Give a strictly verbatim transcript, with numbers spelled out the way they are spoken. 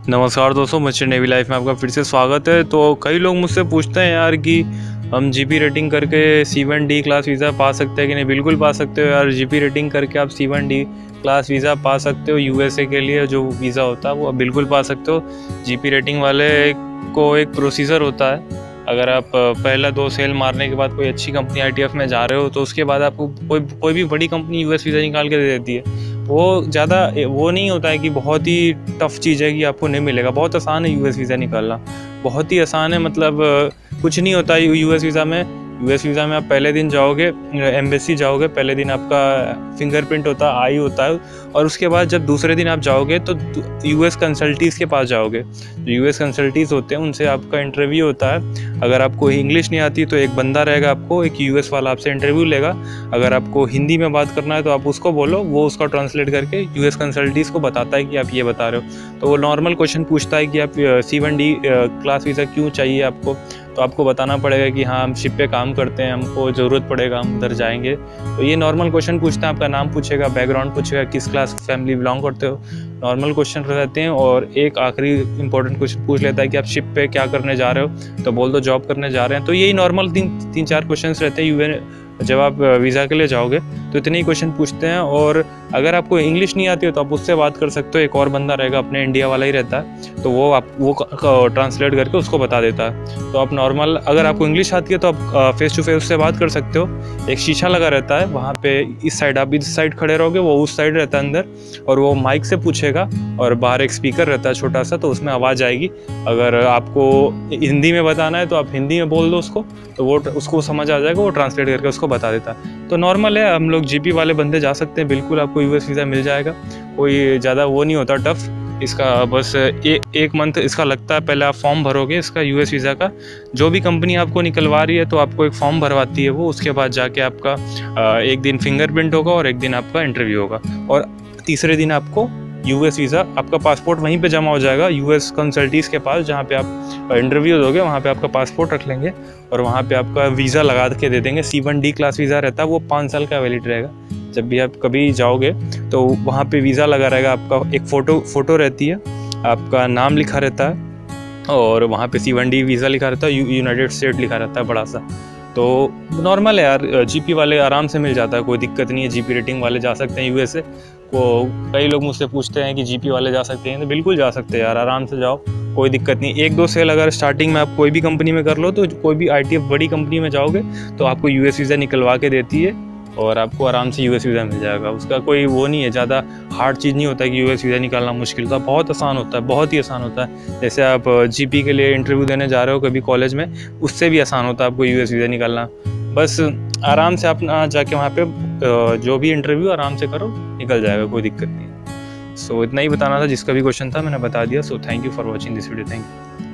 नमस्कार दोस्तों, mister navy life में आपका फिर से स्वागत है। तो कई लोग मुझसे पूछते हैं यार कि हम जीपी रेटिंग करके C one D class visa पा सकते हैं कि नहीं। बिल्कुल पा सकते हो यार। जीपी रेटिंग करके आप C one D class visa पा सकते हो। यूएसए के लिए जो वीज़ा होता है वो आप बिल्कुल पा सकते हो। जीपी रेटिंग वाले को एक प्रोसीजर होता है। अगर आप पहला दो सेल मारने के बाद कोई अच्छी कंपनी आईटीएफ में जा रहे हो तो उसके बाद आपको कोई कोई भी बड़ी कंपनी यूएस वीज़ा निकाल के दे देती है। वो ज़्यादा वो नहीं होता है कि बहुत ही टफ़ चीज़ है कि आपको नहीं मिलेगा। बहुत आसान है यूएस वीज़ा निकालना, बहुत ही आसान है। मतलब कुछ नहीं होता है यूएस वीज़ा में। यूएस वीज़ा में आप पहले दिन जाओगे, एम्बेसी जाओगे, पहले दिन आपका फिंगरप्रिंट होता है, आई होता है, और उसके बाद जब दूसरे दिन आप जाओगे तो यूएस कंसल्टीज़ के पास जाओगे। जो यूएस कंसल्टीज़ होते हैं उनसे आपका इंटरव्यू होता है। अगर आपको इंग्लिश नहीं आती तो एक बंदा रहेगा, आपको एक यूएस वाला आपसे इंटरव्यू लेगा। अगर आपको हिंदी में बात करना है तो आप उसको बोलो, वो उसका ट्रांसलेट करके यूएस कंसल्टीज़ को बताता है कि आप ये बता रहे हो। तो वो नॉर्मल क्वेश्चन पूछता है कि आप C one D class visa क्यों चाहिए आपको। तो आपको बताना पड़ेगा कि हाँ, हम शिप पे काम करते हैं, हमको ज़रूरत पड़ेगा, हम उधर जाएंगे। तो ये नॉर्मल क्वेश्चन पूछते हैं। आपका नाम पूछेगा, बैकग्राउंड पूछेगा, किस क्लास फैमिली बिलोंग करते हो। नॉर्मल क्वेश्चन रहते हैं। और एक आखिरी इंपॉर्टेंट क्वेश्चन पूछ लेता है कि आप शिप पे क्या करने जा रहे हो। तो बोल दो जॉब करने जा रहे हैं। तो यही नॉर्मल तीन तीन चार क्वेश्चन रहते हैं यूएन जब आप वीज़ा के लिए जाओगे तो इतने ही क्वेश्चन पूछते हैं। और अगर आपको इंग्लिश नहीं आती हो तो आप उससे बात कर सकते हो। एक और बंदा रहेगा, अपने इंडिया वाला ही रहता है, तो वो आप वो ट्रांसलेट करके उसको बता देता है। तो आप नॉर्मल, अगर आपको इंग्लिश आती है तो आप फेस टू फेस उससे बात कर सकते हो। एक शीशा लगा रहता है वहाँ पे, इस साइड आप इस साइड खड़े रहोगे, वो उस साइड रहता है अंदर, और वो माइक से पूछेगा। और बाहर एक स्पीकर रहता है छोटा सा, तो उसमें आवाज़ आएगी। अगर आपको हिंदी में बताना है तो आप हिंदी में बोल दो उसको, तो वो उसको समझ आ जाएगा, वो ट्रांसलेट करके उसको बता देता है। तो नॉर्मल है, हम लोग जीपी वाले बंदे जा सकते हैं। बिल्कुल आपको यूएस वीज़ा मिल जाएगा। कोई ज़्यादा वो नहीं होता टफ़ इसका। बस ए, एक मंथ इसका लगता है। पहले आप फॉर्म भरोगे इसका यूएस वीज़ा का। जो भी कंपनी आपको निकलवा रही है तो आपको एक फॉर्म भरवाती है वो। उसके बाद जाके आपका एक दिन फिंगरप्रिंट होगा और एक दिन आपका इंटरव्यू होगा। और तीसरे दिन आपको यूएस वीज़ा, आपका पासपोर्ट वहीं पे जमा हो जाएगा यूएस कंसल्टीज़ के पास। जहाँ पे आप इंटरव्यू दोगे वहाँ पे आपका पासपोर्ट रख लेंगे और वहाँ पे आपका वीज़ा लगा के दे देंगे। C one D class visa रहता है, वो पाँच साल का वैलिड रहेगा। जब भी आप कभी जाओगे तो वहाँ पे वीज़ा लगा रहेगा आपका। एक फ़ोटो फ़ोटो रहती है, आपका नाम लिखा रहता है, और वहाँ पे सी वन डी वीज़ा लिखा रहता है, यूनाइटेड स्टेट लिखा रहता है बड़ा सा। तो नॉर्मल है यार, जीपी वाले आराम से मिल जाता है, कोई दिक्कत नहीं है। जीपी रेटिंग वाले जा सकते हैं यूएसए को। कई लोग मुझसे पूछते हैं कि जीपी वाले जा सकते हैं, तो बिल्कुल जा सकते हैं यार, आराम से जाओ, कोई दिक्कत नहीं। एक दो सेल अगर स्टार्टिंग में आप कोई भी कंपनी में कर लो तो कोई भी आईटीएफ बड़ी कंपनी में जाओगे तो आपको यूएस वीज़ा निकलवा के देती है और आपको आराम से यूएस वीज़ा मिल जाएगा। उसका कोई वो नहीं है, ज़्यादा हार्ड चीज़ नहीं होता है कि यूएस वीज़ा निकालना मुश्किल होता है। बहुत आसान होता है, बहुत ही आसान होता है। जैसे आप जीपी के लिए इंटरव्यू देने जा रहे हो कभी कॉलेज में, उससे भी आसान होता है आपको यूएस वीज़ा निकालना। बस आराम से अपना जाके वहाँ पे जो भी इंटरव्यू आराम से करो, निकल जाएगा, कोई दिक्कत नहीं है। सो इतना ही बताना था, जिसका भी क्वेश्चन था मैंने बता दिया। So thank you for watching this video. Thank you.